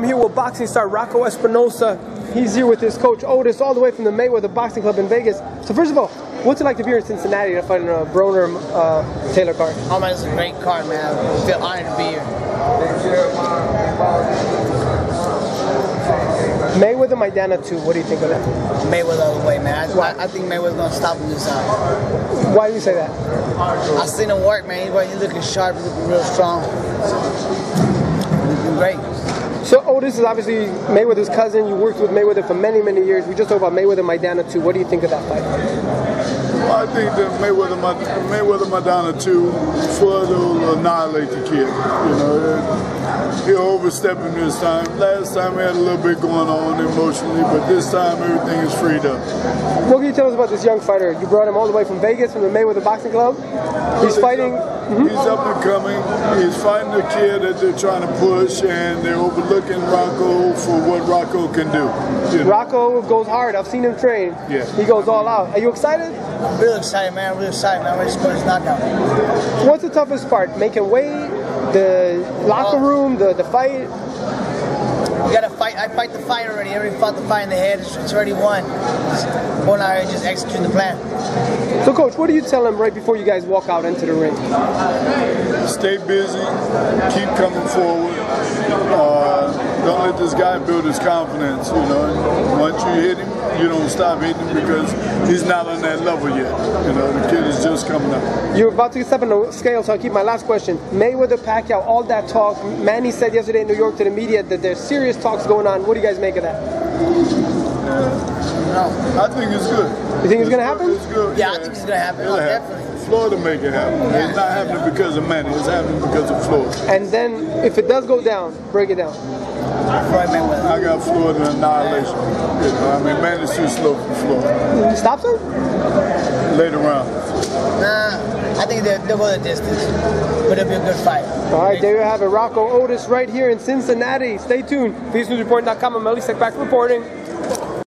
I'm here with boxing star Rocco Espinosa. He's here with his coach Otis, all the way from the Mayweather Boxing Club in Vegas. So first of all, what's it like to be here in Cincinnati to fight in a Broner Taylor card? Oh man, it's a great card, man. I feel honored to be here. Mayweather Maidana 2, what do you think of that? Mayweather all the way, man. I think Mayweather's gonna stop him this time. Why do you say that? I seen him work, man. He's looking sharp, he's looking real strong. He's looking great. So Otis is obviously Mayweather's cousin. You worked with Mayweather for many, many years. We just talked about Mayweather Maidana 2. What do you think of that fight? I think that Mayweather Maidana 2, Floyd will annihilate the kid. You know, he'll overstep him this time. Last time he had a little bit going on emotionally, but this time everything is freed up. What can you tell us about this young fighter? You brought him all the way from Vegas, from the Mayweather Boxing Club. He's fighting. He's up and coming. He's fighting a kid that they're trying to push, and they're overlooking Rocco for what Rocco can do. You know? Rocco goes hard. I've seen him train. Yeah. He goes all out. Are you excited? I'm real excited, man. Real excited, man. I'm ready to score this knockout. What's the toughest part? Making weight, the locker room, the fight? You gotta fight. I fight the fight already. I already fought the fight in the head. It's already won. Just going out here and just executing the plan. So, Coach, what do you tell him right before you guys walk out into the ring? Stay busy. Keep coming forward. Don't let this guy build his confidence. You know, once you hit him, you don't stop hitting him because he's not on that level yet. You know, the kid is just coming up. You're about to step on the scale, so I'll keep my last question. Mayweather, Pacquiao, all that talk. Manny said yesterday in New York to the media that there's serious talks going on. What do you guys make of that? I think it's good. You think it's going to happen? It's good. Yeah, I think it's gonna happen. Oh, definitely. Floyd will make it happen. Yeah. It's not happening because of Manny. It's happening because of Floyd. And then, if it does go down, break it down. Floyd Mayweather. I got Floyd in annihilation. You know, I mean, Manny's too slow for Floyd. Stops him? Later on. Nah, I think they'll go the distance, but it'll be a good fight. All right, there you have it. Rocco Otis right here in Cincinnati. Stay tuned. EsNewsReport.com. I'm Manny back reporting.